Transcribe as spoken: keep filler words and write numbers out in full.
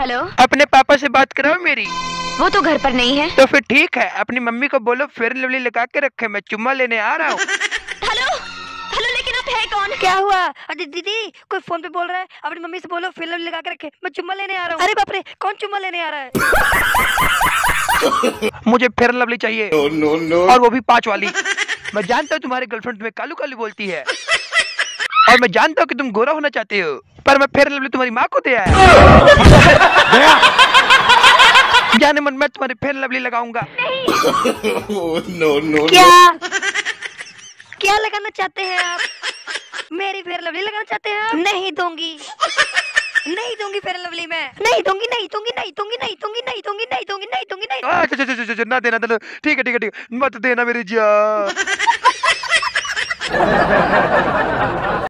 Hello, अपने पापा से बात कराओ मेरी। वो तो घर पर नहीं है। तो फिर ठीक है, अपनी मम्मी को बोलो फेयर लवली लगा के रखे, मैं चुम्मा लेने आ रहा हूँ। हेलो हेलो, लेकिन आप है कौन? क्या हुआ? अरे दीदी, कोई फोन पे बोल रहा है, अपनी मम्मी से बोलो फेयर लवली लगा के रखे, मैं चुम्मा लेने आ रहा हूँ। अरे बाप रे, कौन चुम्मा लेने आ रहा है? मुझे फेयर लवली चाहिए। no, no, no. और वो भी पांच वाली। मैं जानता हूँ तुम्हारी गर्लफ्रेंड तुम्हें कालू कालू बोलती है, और मैं जानता हूँ कि तुम गोरा होना चाहते हो, पर मैं फेयर लवली तुम्हारी माँ को दे आया। जाने मन मैं तुम्हारी फेयर लवली लगाऊंगा। oh, no, no, क्या no. क्या लगाना चाहते हैं आप? मेरी फेयर लवली लगाना चाहते हैं आप? नहीं दूंगी, नहीं दूंगी फेयर लवली में, नहीं दूंगी, नहीं दूंगी, नहीं दूंगी, नहीं दूंगी, नहीं दूंगी, नहीं दूंगी, नहीं दूंगी, नहीं। आ, च- च- च- च- च- ना देना देना, ठीक है ठीक है ठीक है, मत देना मेरी जान।